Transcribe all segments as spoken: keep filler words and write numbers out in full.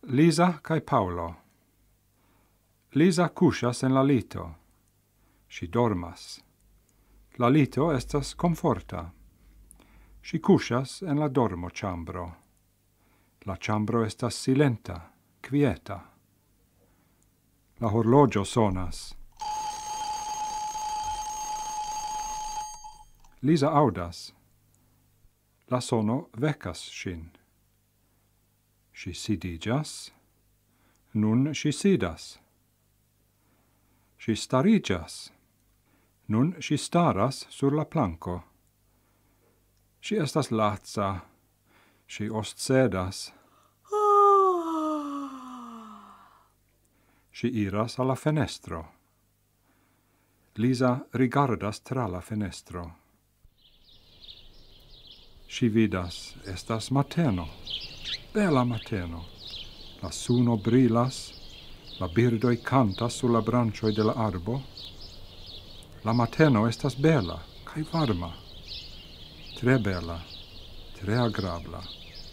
Lisa kai Paolo. Lisa kuŝas en la lito. Ŝi dormas. La lito estas komforta. Ŝi kuŝas en la dormoĉambro. La ĉambro estas silenta, kvieta. La horloĝo sonas. Lisa audas. La sono vekas ŝin. Ŝi sidiĝas. Nun ŝi sidas. Ŝi stariĝas. Nun ŝi staras sur la planko. Ŝi estas laca. Ŝi ostsedas. Ŝi iras al la fenestro. Lisa rigardas tra la fenestro. Ŝi vidas, estas mateno, bela mateno. La suno brilas, la birdoj kantas sur la branĉoj de la arbo. La mateno estas bela kaj varma, tre bela, tre agrabla.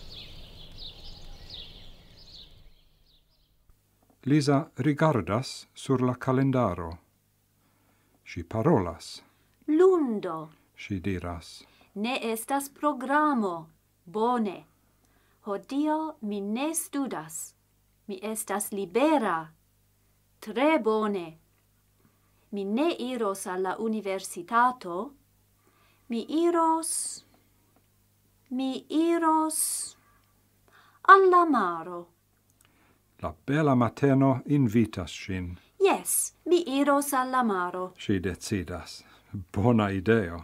Lisa rigardas sur la kalendaro. Ŝi parolas. Lundo. Ŝi diras. Ne estas programo. Bone. Hodiaŭ mi ne studas. Mi estas libera. Tre bone. Mi ne iros al la universitato. Mi iros... Mi iros... al la maro. La bela mateno invitas ŝin. Yes, mi iros al la maro. Ŝi decidas. Bona ideo.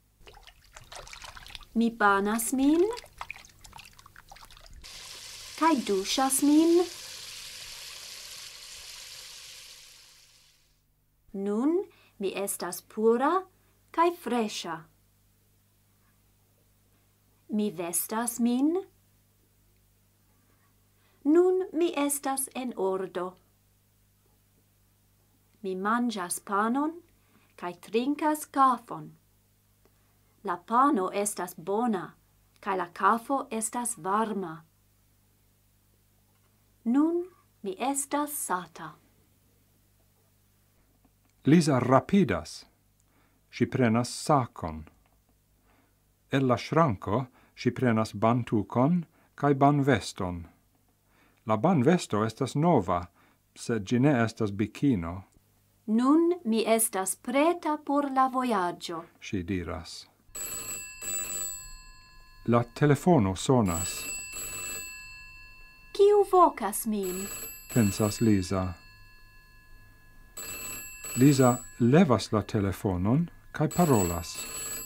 Mi banas min, kaj duŝas min. Nun mi estas pura kaj freŝa. Mi vestas min. Nun mi estas en ordo. Mi manĝas panon kaj trinkas kafon. La pano estas bona, kaj la kafo estas varma. Nun mi estas sata. Lisa rapidas. Ŝi prenas sakon. El la ŝranko ŝi prenas bantukon kaj banveston. La banvesto estas nova, sed ĝi ne estas bikino. Nun mi estas preta por la vojaĝo. Ŝi diras. La telefono sonas. Kiu vokas min? Pensas Lisa. Lisa levas la telefonon kaj parolas.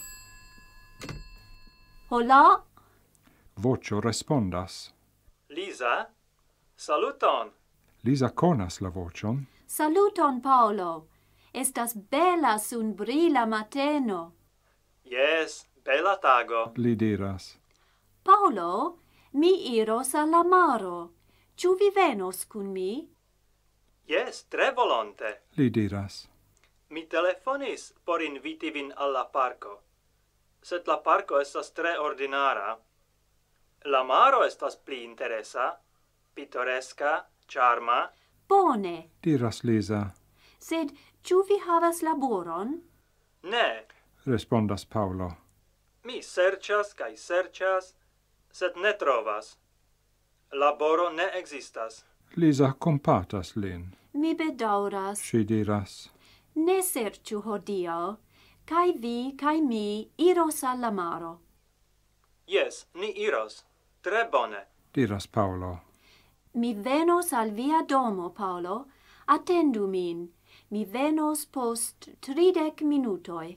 Hola? Voĉo respondas. Lisa, saluton. Lisa konas la voĉon. Saluton, Paolo. Estas bela sunbrila mateno. Yes, bela tago. Li diras. Paolo, mi iros al la maro. Ĉu vi venos kun mi? Yes, tre volonte. Li diras. Mi telefonis por inviti vin al la parko. Sed la parko estas tre ordinara. La maro estas pli interesa, pittoreska, ĉarma. Bone. Diras Lisa. Sed ĉu vi havas laboron? Ne. Respondas Paolo. Mi serĉas kaj serĉas, sed ne trovas. Laboro ne ekzistas. Lisa kompatas lin. Mi bedaŭras. Ŝi diras. Ne serĉu hodiaŭ, kaj vi kaj mi iros al la maro. Yes, ni iros. Tre bone. Diras Paolo. Mi venos al via domo, Paolo. Attendu min. Mi venos post tridek minutoj.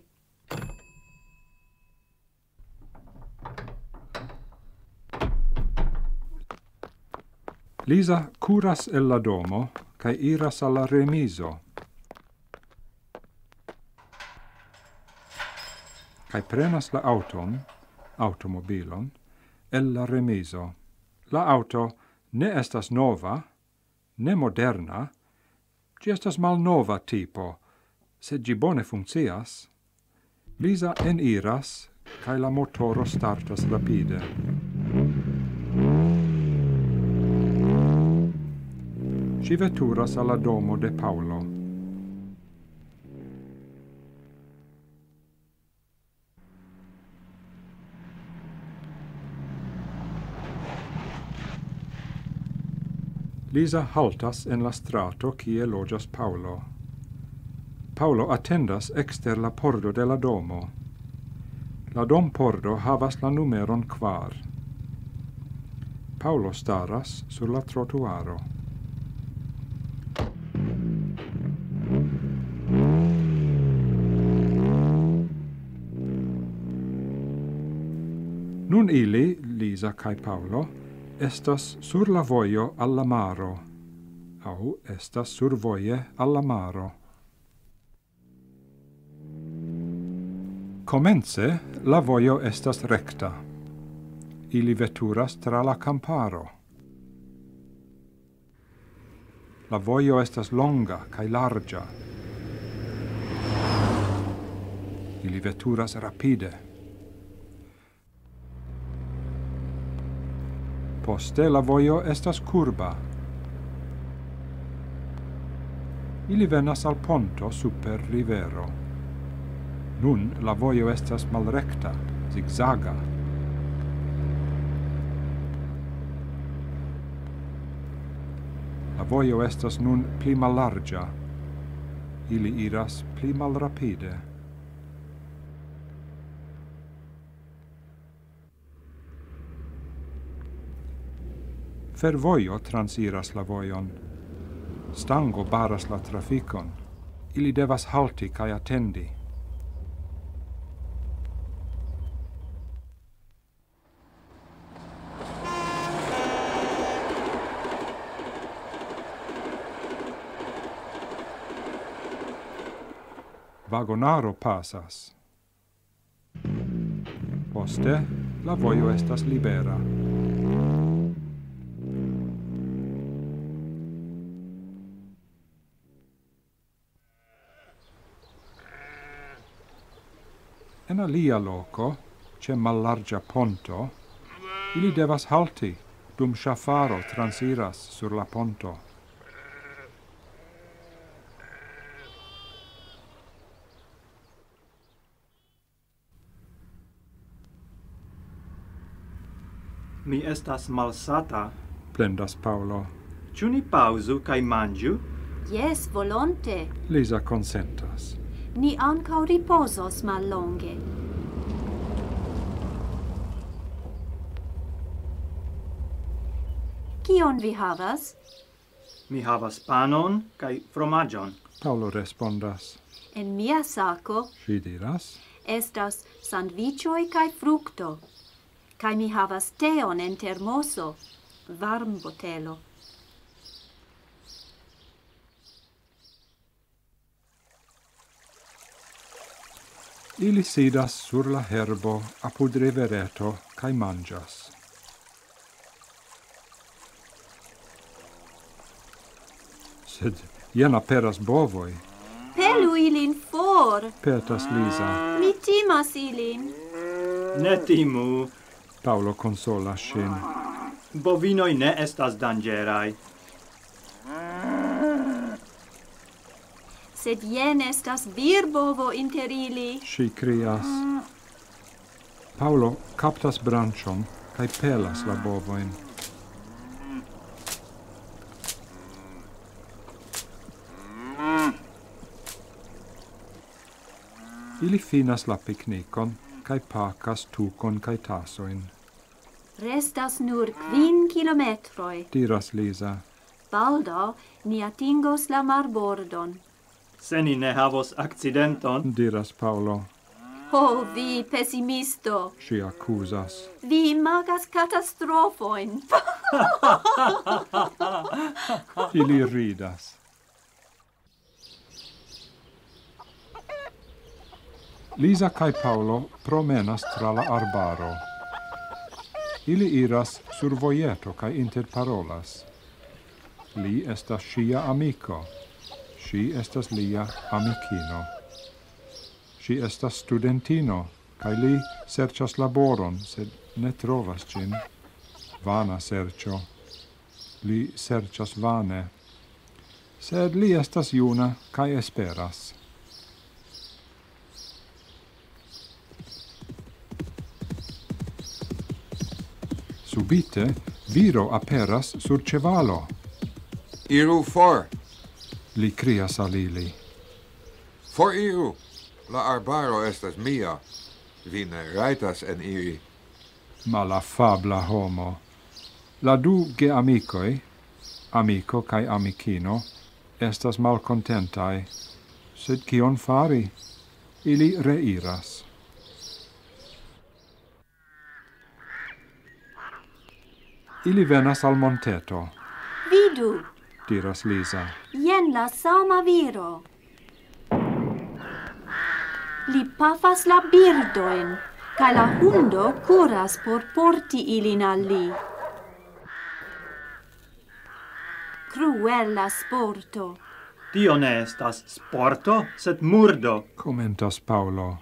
Lisa curas el la domo kaj iras al la remizo. Kaj prenas la auton, automobilon, el la remizo. La auto ne estas nova, ne moderna, ĝi estas malnova tipo, sed ĝi bone funkcias. Lisa eniras, kaj la motoro startas rapide. ci veturas alla domo de Paulo. Lisa haltas en la strato kie loĝas Paulo. Paulo attendas exter la pordo de la domo. La dompordo havas la numeron kvar. Paulo staras sur la trotuaro. Nun ili, Lisa kaj Paulo, estas sur la vojo al la maro, au estas survoje al la maro. Komence la vojo estas rekta. Ili veturas tra la kamparo. La vojo estas longa kaj larĝa. Ili veturas rapide. Poste la vojo estas kurba. Ili venas al ponto super rivero. Nun la vojo estas malrekta, zigzaga. La vojo estas nun pli mallarĝa. Ili iras pli malrapide. Fervojo transiras la vojon. Stango baras la trafikon. Ili devas halti kaj atendi. Vagonaro pasas. Poste la vojo estas libera. En alia loco, ce mallargia ponto, ili devas halti, dum ŝafaro transiras sur la ponto. Mi estas malsata. Plendas Paulo. Ĉu ni paŭzu kaj manĝu? Jes, volonte. Lisa consentas. Ni ankaŭ ripozos mallonge. Kion vi havas? Mi havas panon kaj fromaĝon. Paulo respondas. En mia sako Ŝi diras. estas sandviĉoj kaj frukto. Kaj mi havas teon en termoso, varmbotelo. Ili sidas sur la herbo apud rivereto kaj manĝas. Sed jen aperas bovoj, Pelu ilin for! petas Lisa. Mi timas ilin. Ne timu, Paulo konsolas ŝin. bovinoj ne estas danĝeraj. Sed jen estas virbovo inter ili. Ŝi krias. Paulo kaptas branĉon kaj pelas la bovojn. Ili finas la piknikon kaj pakas tukon kaj tasojn. Restas nur kvin kilometroj. Diras Lisa. Baldaŭ ni atingos la marbordon. Se ni ne havos akcidenton, Diras Paulo. Ho, vi pesimisto! Ŝi akuzas. Vi imagas katastrofojn. Ili ridas. Lisa kaj Paulo promenas tra la arbaro. Ili iras sur vojeto kaj interparolas. Li estas ŝia amiko. Ŝi estas lia amikino. Ŝi estas studentino, kaj li serĉas laboron, sed ne trovas ĝin. Vana serĉo. Li serĉas vane. sed li estas juna cae esperas. Subite, viro aperas sur cevalo. Iru for, Li crias al ili. for iru. La arbaro estas mia. Vi ne raitas en iri. Malafabla homo. La du geamicoi, amico cae amicino, estas malcontentai, sed cion fari? Ili reiras. Ili venas al monteto, Vidu, diras Lisa. jen la sama viro. Li pafas la birdoin, cae la hundo curas por porti ilin al li. Cruella sporto. Tio ne estas sporto, sed murdo. Commentas Paulo.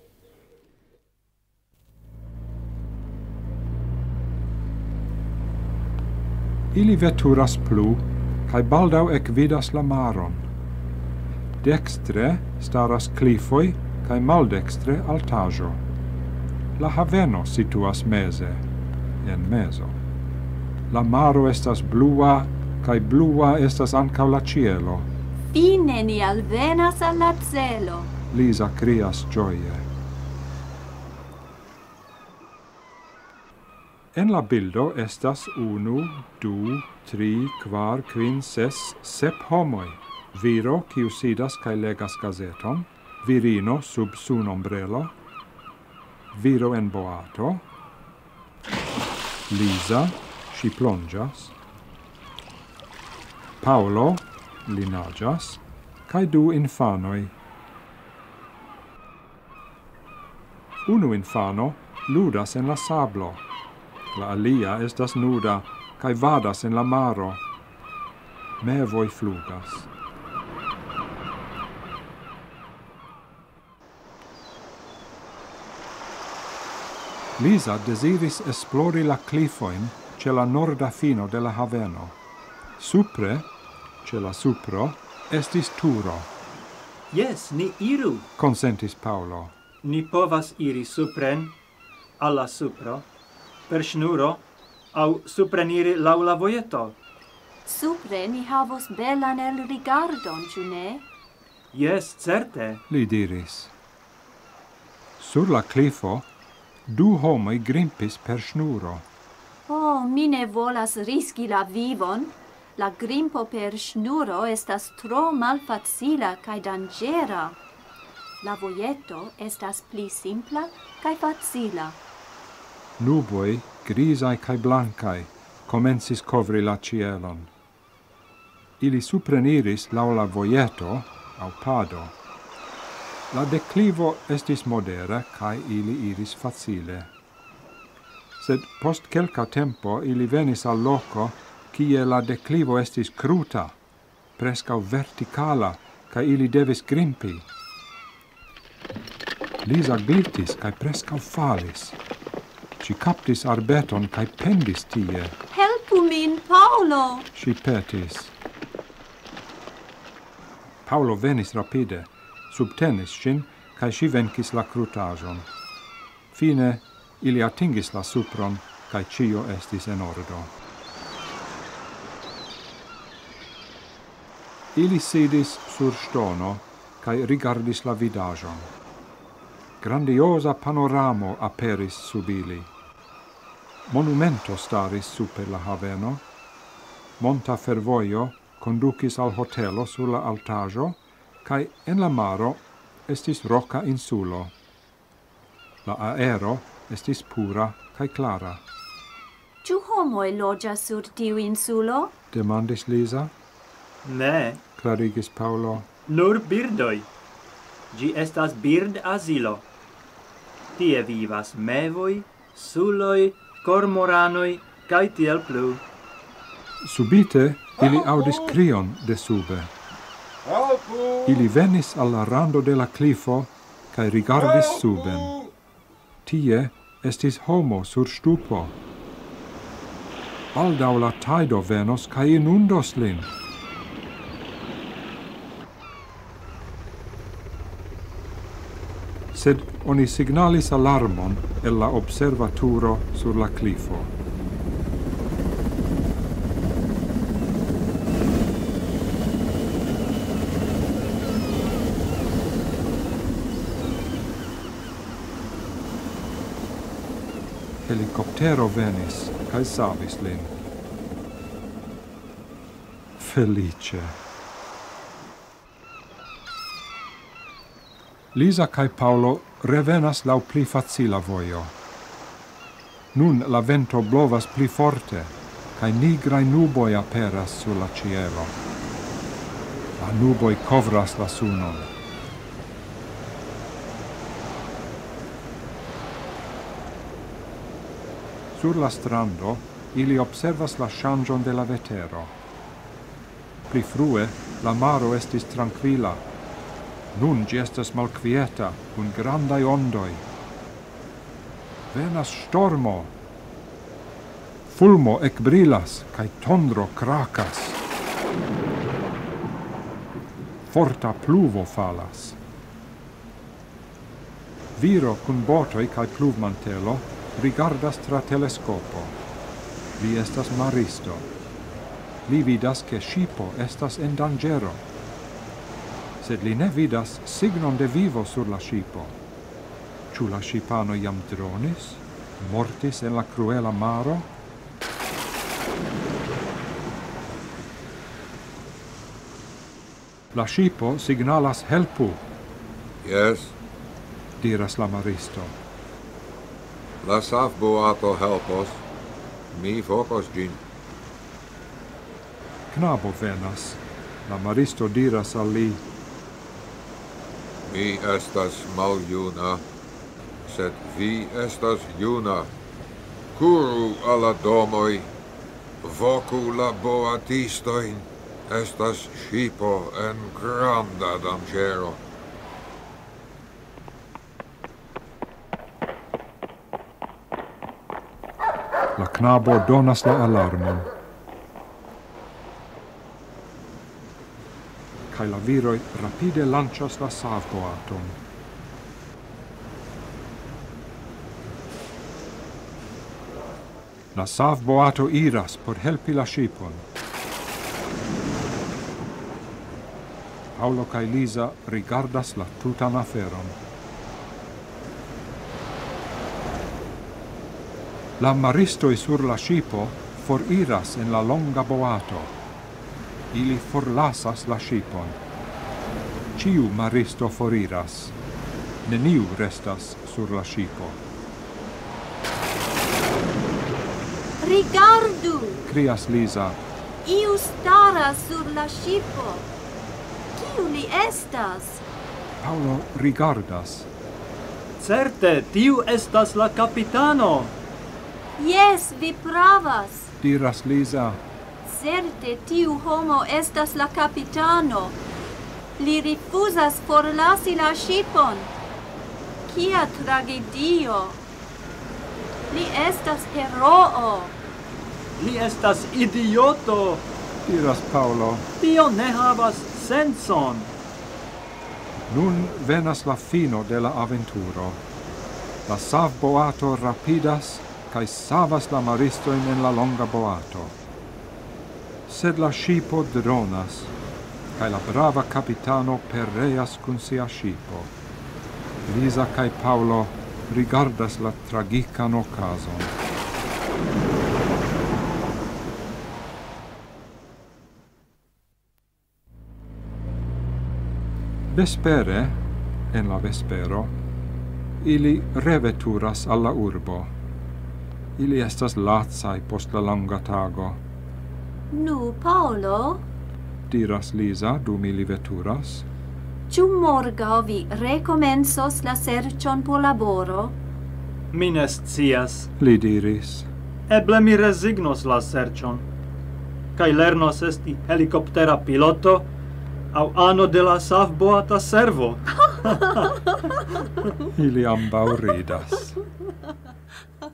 Ili veturas plu, cae baldau ec vidas la maron. Dextre staras clifoi, cae maldextre altajo. La haveno situas mese, en meso. La maro estas blua, cae blua estas ancau la cielo. Fine ni alvenas al la celo. Lisa crias gioie. En la bildo estas unu, du, tri, kvar, quin, ses, sep homoi. Viro, kiu sidas cae legas gazeton, virino sub sun ombrelo, viro en boato, Lisa, si plongias, Paulo, li nagas, cae du infanoi. Unu infano ludas en la sablo, la alia estas nuda, cae vadas en la maro. Mevoi flugas. Lisa desiris esplori la clifoin ce la norda fino de la haveno. Supre, ce la supro, estis turo, Yes, ni iru. consentis Paulo. Ni povas iri supren, alla supro, per schnuro, au supreniri lau la voieto. Supre ni havos bellan el rigardon, ciu ne? Yes, certe. Li diris. Sur la clifo, du homoi grimpis per schnuro. Oh, mi ne volas riski la vivon. La grimpo per schnuro estas tro malfacila cae dangera. La voieto estas pli simpla cae facila. Nuboi, grisai cae blancai, comencis covri la cielon. Ili supreniris lau la voieto, au pado. La declivo estis modera, cae ili iris facile. Sed post quelca tempo ili venis al loco, cie la declivo estis cruta, prescau verticala, cae ili devis grimpi. Lisa glitis cae prescau falis. Si captis arbeton cae pendis tie. Helpu min, Paulo! Si petis. Paulo venis rapide, subtenis sin, cae si vencis la crutajon. Fine, ili atingis la supron, cae cio estis en ordo. Ili sidis sur stono, cae rigardis la vidajon. Grandiosa panoramo aperis sub ili. Monumento staris super la haveno, monta fervoio conducis al hotelo sur la altajo, cae en la maro estis roca insulo. La aero estis pura cae clara. Ciu homoi logias sur tiu insulo? Demandis Lisa, Ne, clarigis Paulo. nur birdoi. Gi estas bird asilo. Tie vivas mevoi, suloi, cormoranoi, cae tiel plu. Subite ili audis crion de sube. Ili venis alla rando de la clifo, cae rigardis suben. Tie estis homo sur stupo. Baldau la taido venos cae inundos lin. sed oni signalis alarmon el la observaturo sur la clifo. Helicoptero venis, cae savis lin. Felice. Lisa cae Paolo revenas lau pli facila voio. Nun la vento blovas pli forte, cae nigrae nuboi aperas sur la cielo. La nuboi covras la sunon. Sur la strando, ili observas la changion de la vetero. Pli frue, la maro estis tranquilla. Nun gi estas malquieta, kun grandai ondoi. Venas stormo. Fulmo ec brilas, cae tondro cracas. Forta pluvo falas. Viro kun botoi cae pluvmantelo rigardas tra telescopo. Li estas maristo. Li vidas che shipo estas en dangero. Sed li ne vidas signon de vivo sur la shipo. Ciu la shipano iam dronis? Mortis en la cruela maro? La shipo signalas helpu, Yes, diras la maristo. la savboato helpos. Mi focos gin. Knabo venas. La maristo diras al li, Mi estas maljuna, sed vi estas juna. Kuru alla domoi, vocu la boatistoin. Estas shipo en granda dangero. la knabo donas la alarmon. Kai la viroi rapide lancias la savboaton. La savboato iras por helpi la shipon. Paolo kai Lisa rigardas la tutan aferon. La maristoi sur la shipo foriras en la longa boato. Ili forlasas la shipon. Ciu maristo foriras. Neniu restas sur la shipo. Rigardu! Crias Lisa. Iu staras sur la shipo. Kiu li estas? Paolo rigardas. Certe, tiu estas la capitano. Yes, vi pravas. Diras Lisa. Certe tiu homo estas la capitano. Li rifusas forlasi la shipon. Kia tragedio! Li estas heroo. Li estas idioto. Diras Paolo. Tio ne havas senson. Nun venas la fino de la aventuro. La savboato rapidas cae savas la maristoin en la longa boato. Sed la shipo dronas, cae la brava capitano pereas cun sia shipo. Lisa cae Paolo rigardas la tragican occasion. Vespere, en la vespero, ili reveturas alla urbo. Ili estas lazai post la longa tago. Nu, Paolo, Diras Lisa dum ili veturas. ciu morgau vi recomensos la sercion por laboro? Mi ne scias. Li diris. Eble mi resignos la sercion. Kai lernos esti helicoptera piloto au ano de la savboata servo. Ili ambau ridas.